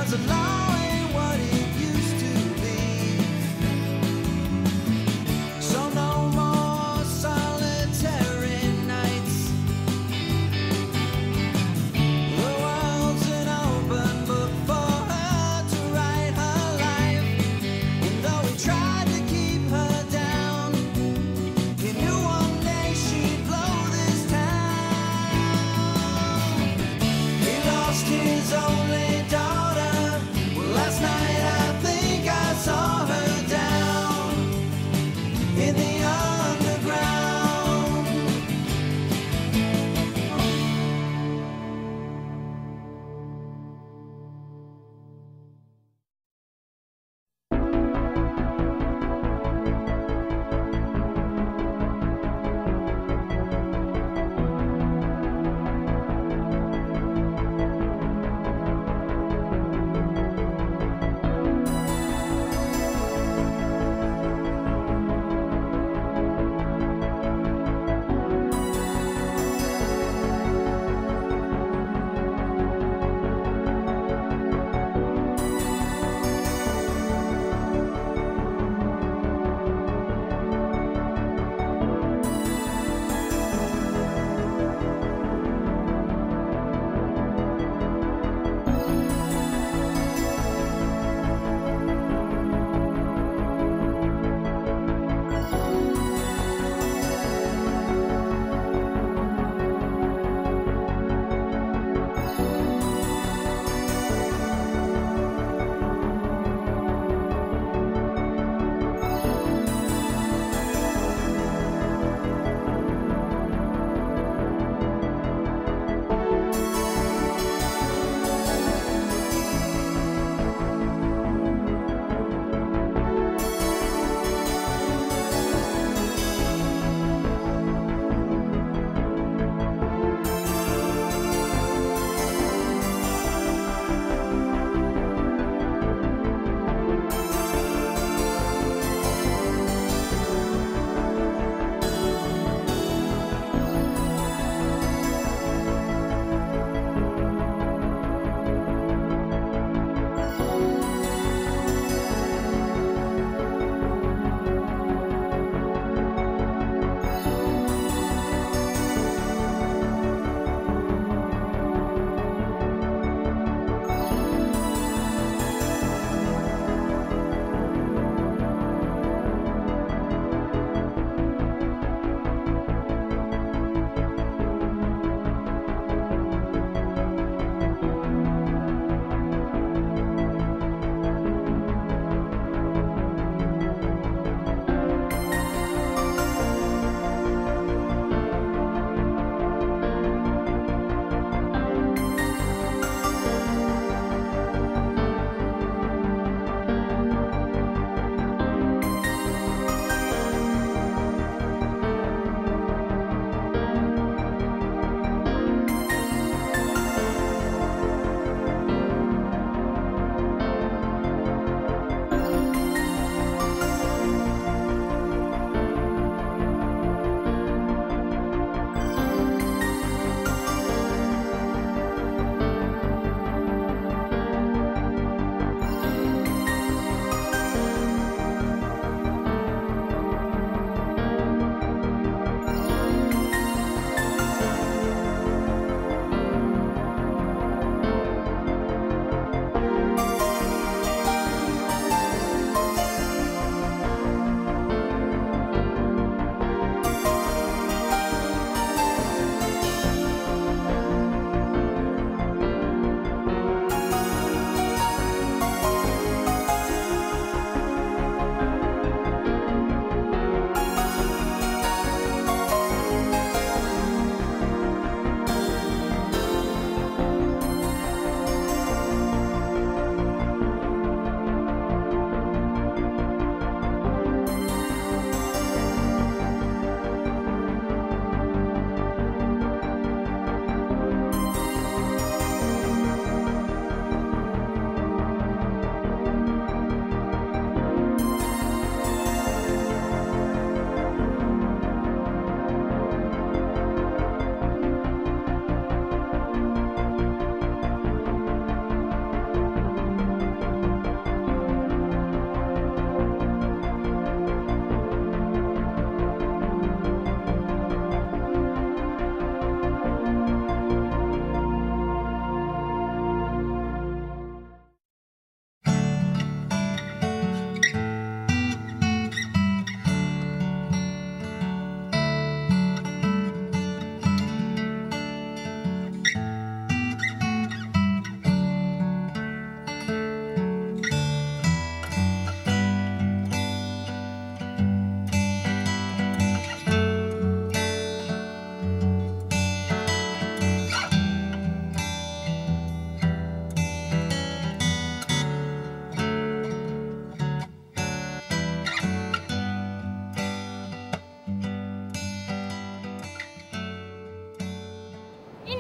'cause the law ain't what it used to be. So no more solitary nights. The world's an open book for her to write her life. And though he tried to keep her down, he knew one day she'd blow this town. He lost his only daughter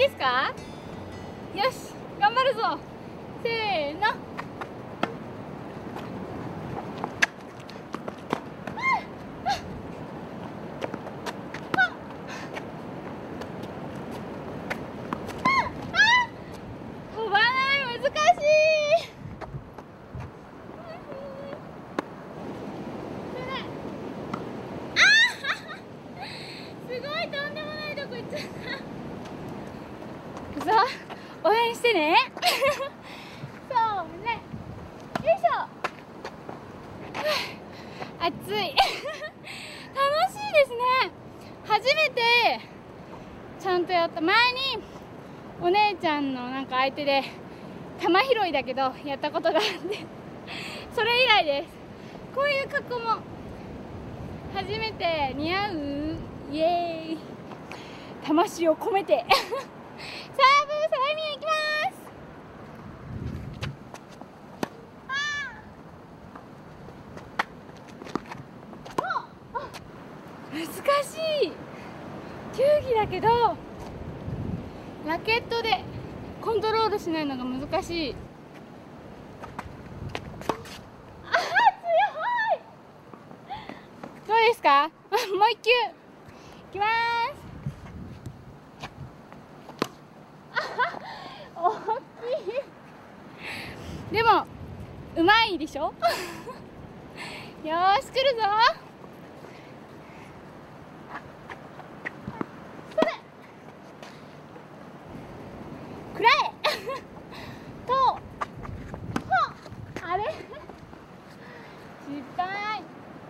ですか？よし、頑張るぞ。せーの。飛ばない、難しい。すごい、とんでもないとこ行っちゃった。さあ、応援してね。そうね。よいしょ。暑い。楽しいですね。初めてちゃんとやった。前にお姉ちゃんのなんか相手で玉拾いだけどやったことがあって、それ以来です。こういう格好も初めて。似合う？イエーイ。魂を込めてサーブ、サラミいきます。難しい球技だけど、ラケットでコントロールしないのが難しい。強い。どうですか？もう一球いきます。大きい。でもうまいでしょ。よーし、来るぞ。それくらえとほあれ失敗。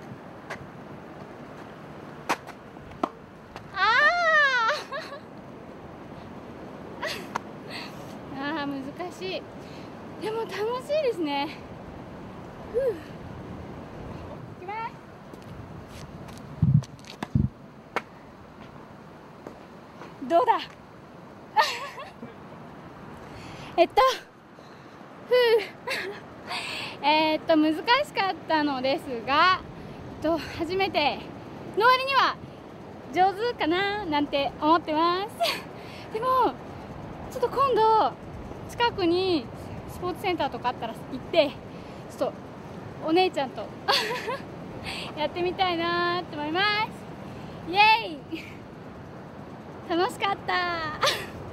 難しい。でも楽しいですね。ふう。いきます。どうだ。難しかったのですが、初めての割には上手かななんて思ってます。でもちょっと今度近くにスポーツセンターとかあったら行って、ちょっとお姉ちゃんとやってみたいなと思います。イエーイ。楽しかった。